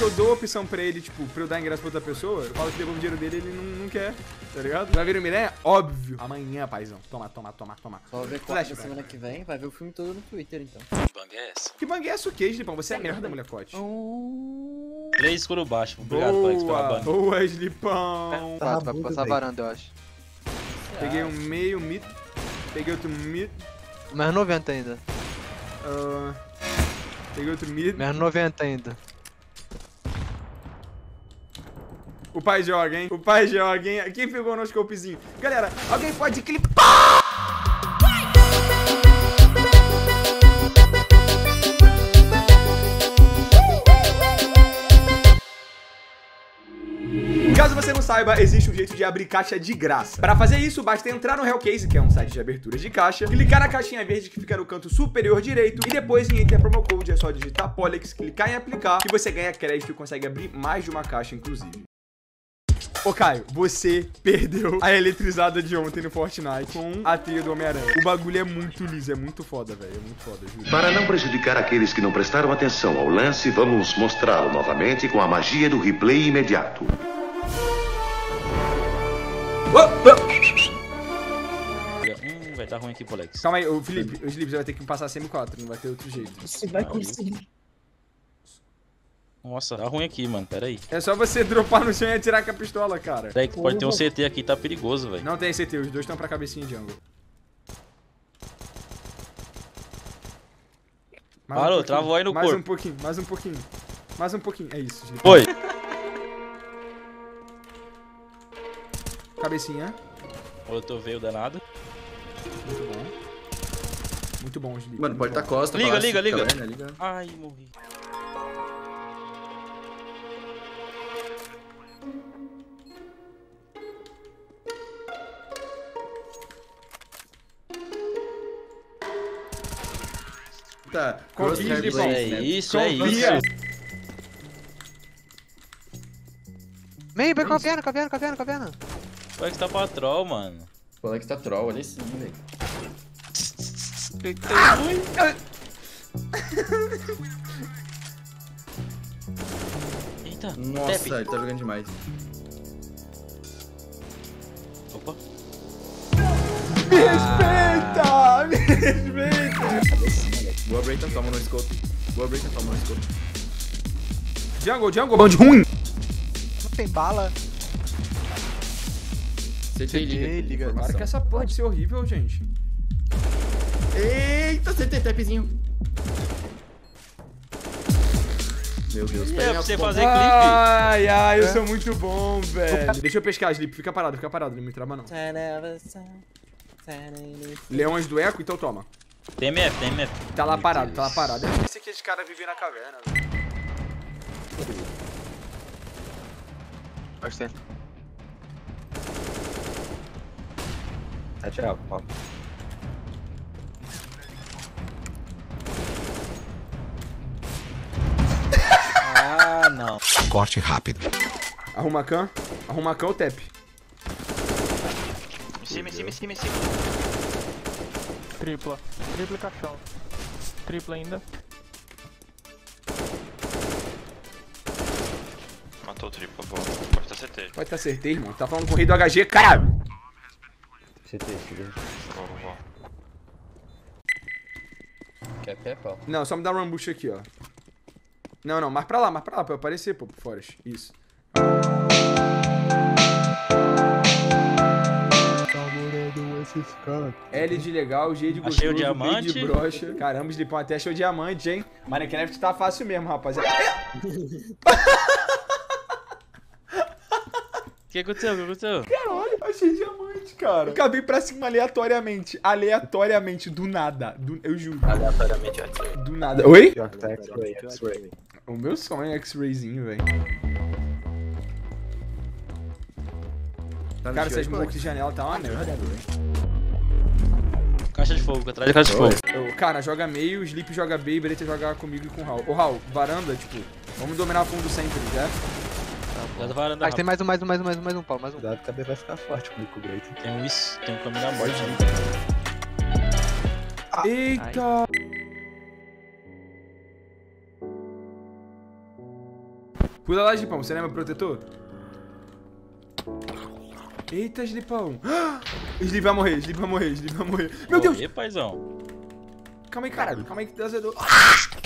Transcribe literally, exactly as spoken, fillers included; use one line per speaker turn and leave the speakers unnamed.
eu dou a opção pra ele, tipo, pra eu dar ingresso pra outra pessoa, eu falo que devolvo o dinheiro dele e ele não, não quer, tá ligado? Já viram Miranha? Óbvio. Amanhã, paizão. Toma, toma, toma, toma.
Só ver
Flash,
quarta semana que vem, vai ver o filme todo no Twitter, então.
Que bang é essa?
Que bang é essa o quê, Slipão? Você é merda, molecote.
Três escuro baixo. Obrigado, Flex, pela
Boa,
bang.
boa, Slipão.
Tá, vai passar a varanda, eu acho.
Peguei um meio mid. Peguei outro mid.
Mais noventa ainda.
Uh, peguei outro mid.
Mais noventa ainda.
O pai joga, hein? O pai joga, hein? Quem pegou no scopezinho? Galera, alguém pode clipar? Caso você não saiba, existe um jeito de abrir caixa de graça. Para fazer isso, basta entrar no Hellcase, que é um site de aberturas de caixa, clicar na caixinha verde que fica no canto superior direito e depois em Enter Promo Code é só digitar Polex, clicar em aplicar que você ganha crédito e consegue abrir mais de uma caixa, inclusive. Ô Caio, você perdeu a eletrizada de ontem no Fortnite com a teia do Homem-Aranha. O bagulho é muito liso, é muito foda, velho. É muito foda, juro.
Para não prejudicar aqueles que não prestaram atenção ao lance, vamos mostrá-lo novamente com a magia do replay imediato.
Hum, vai tá ruim aqui, Polex.
Calma aí, o Felipe, o Felipe já vai ter que passar semi quatro, não vai ter outro jeito.
Você vai conseguir.
Nossa, tá ruim aqui, mano. Pera aí.
É só você dropar no chão e atirar com a pistola, cara.
Pera aí que pode ter um C T aqui, tá perigoso, velho.
Não tem C T, os dois estão pra cabecinha de ângulo. Mais
Parou,
um pouquinho,
travou aí no
mais
corpo.
Mais um pouquinho, mais um pouquinho. Mais um pouquinho, é isso. Felipe.
Foi.
Cabecinha.
Outro veio danado.
Muito bom. Muito bom, Felipe.
Mano, pode
Muito
estar
bom.
costa.
Liga,
palácio,
liga, liga.
caverna, liga.
Ai, morri.
Tá,
Confia,
crosshair
Slipão.
blade,
É
né?
isso, é
Confia.
isso.
Meio, bem caverna, caverna, caverna, caverna.
Flex tá pra troll, mano.
O Alex tá troll, olha sim, velho.
Eita.
Nossa,
Tap.
ele tá jogando demais.
Opa.
Me respeita! Me respeita!
Boa Brayton, toma no scope. Boa Brayton, toma no scope.
Jungle, jungle, bando ruim!
Não tem bala.
C T liga. aqui,
liga.
informação.
Para que essa porra de ser horrível, gente.
Eita, C T, tapzinho. Meu Deus,
É,
pega
pra você
a-
fazer clipe.
Ai, ai, eu sou muito bom, velho. Deixa eu pescar, Sleep. Fica parado, fica parado. Não me trava, não. Leões do Eco, então toma.
Tem M F, tem M F.
Tá lá parado, tá lá parado. Esse aqui, esse cara vive na caverna, velho.
Acho que tem.
Tá tirado, ó.
Ah, não.
Corte rápido.
Arruma a can. Arruma a can ou tap.
Em cima, em cima, em cima, em cima.
Tripla. Tripla e caixão. Tripla ainda.
Matou o triplo, boa. Pode estar C T.
Pode tá acertei, irmão. Tá falando com o rei do H G, caralho.
C T, C T.
Boa, boa, boa.
Quer pé, pau?
Não, só me dá um rambush aqui, ó. Não, não, mais pra lá, mais pra lá, pra eu aparecer, pô, por fora. Isso. L de legal, G de gostoso,
Achei o
B
diamante.
de brocha. Caramba, Slipão até achou diamante, hein? Minecraft tá fácil mesmo, rapaziada.
O que aconteceu? O que aconteceu?
Caralho, achei diamante, cara. Acabei pra cima aleatoriamente. Aleatoriamente, do nada. Do, eu juro.
Aleatoriamente, X-Ray.
Do nada. Oi?
Pior que tá X-Ray, X-Ray.
O meu sonho é X-Rayzinho, velho.
Tá no
Cara,
shield,
essas
Alex.
smokes de janela tá uma merda.
Caixa de fogo, atrás da caixa de fogo.
Eu, cara, joga meio, Sleep joga B e Breta joga comigo e com o Raul. Ô, Raul, varanda, tipo, vamos dominar fundo sempre, já?
Já tá varanda
Acho que tem
rápido.
mais um, mais um, mais um, mais um, mais um, pau, mais um.
Cuidado que a B vai ficar forte comigo com o Great.
Tem um isso, tem um caminho da morte.
Eita! Pula lá, Slipão. Você não é meu protetor? Eita, Slipão. Slip vai morrer, Slip vai morrer, Slip vai morrer. Meu Deus!
Oi, paizão.
Calma aí, caralho. Calma aí que Deus é do...